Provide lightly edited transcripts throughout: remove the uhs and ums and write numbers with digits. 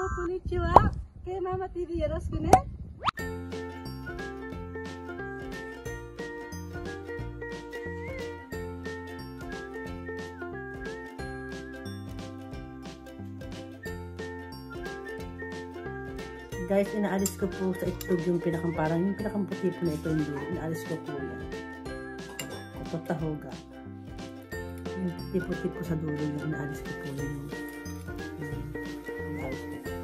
こんにちは。K ママ TV よろしくね。Guys, inaalis ko po sa itlog yung parang yung pinakang puti po na ito yung dulo. Inaalis ko po yan. Ito tahoga. Yung puti po sa dulo yung inaalis ko po yung inaalis ko po.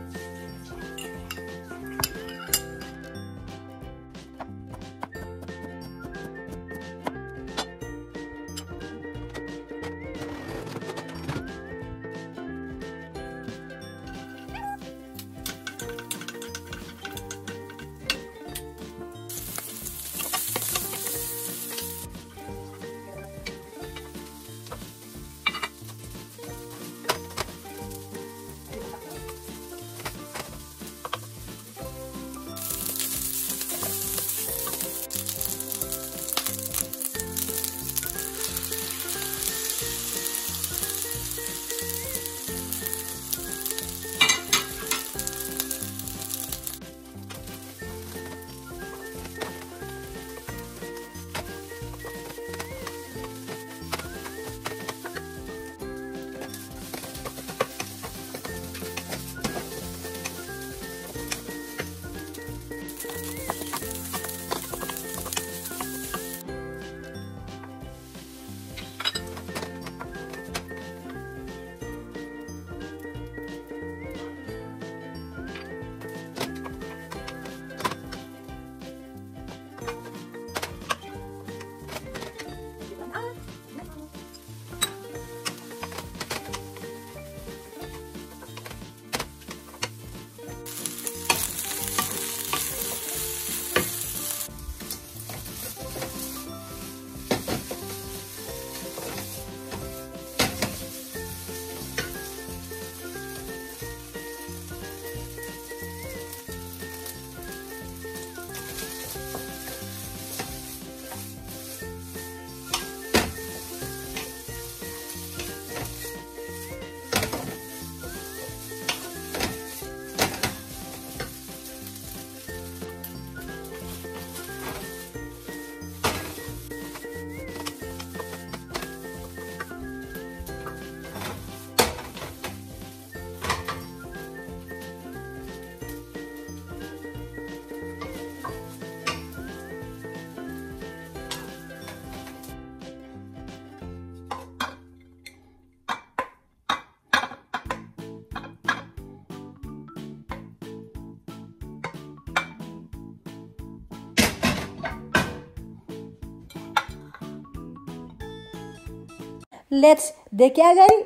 Let's 出来上がり。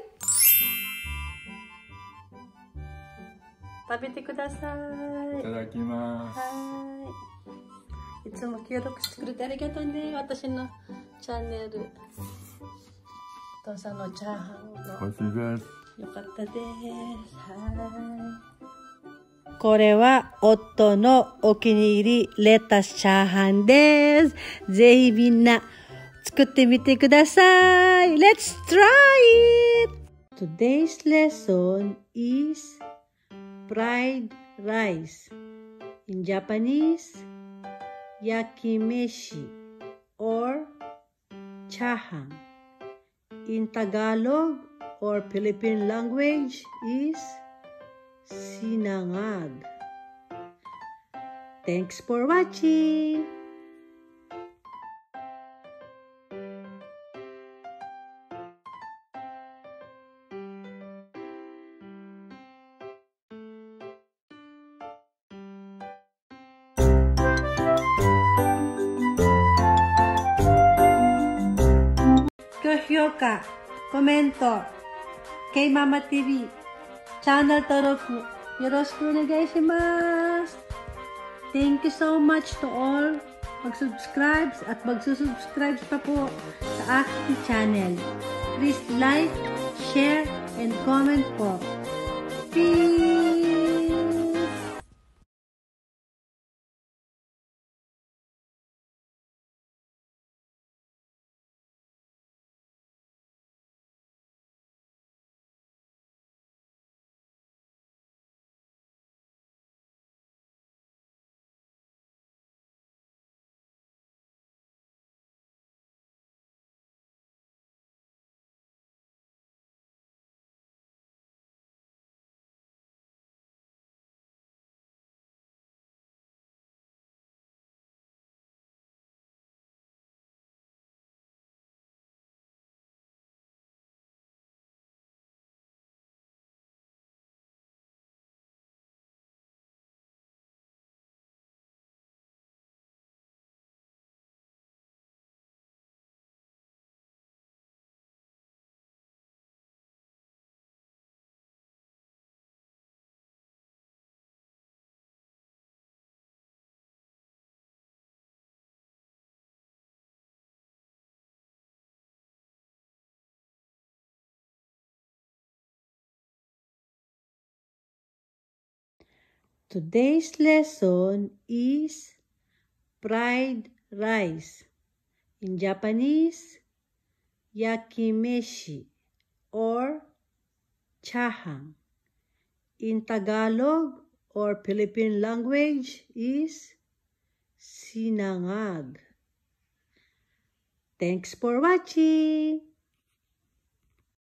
食べてください。 いただきます。 はい。いつも協力してくれてありがとうね。私のチャンネル。お父さんのチャーハンの。 美味しいです。 よかったです。はい。これは夫のお気に入りレタスチャーハンです。ぜひみんな作ってみてください。Let's try it! Today's lesson is fried rice. In Japanese, yakimeshi or chahan. In Tagalog or Philippine language is sinangag. Thanks for watching! Gohyo ka, コメント、K ママ TV、チャンネル登録よろしくお願いします。Thank you so much to all mag-subscribe at magsusubscribe pa po sa aking channel. Please like, share, and comment po. Peace! Today's lesson is fried rice. In Japanese, yakimeshi or chahang. In Tagalog or Philippine language is sinangag. Thanks for watching.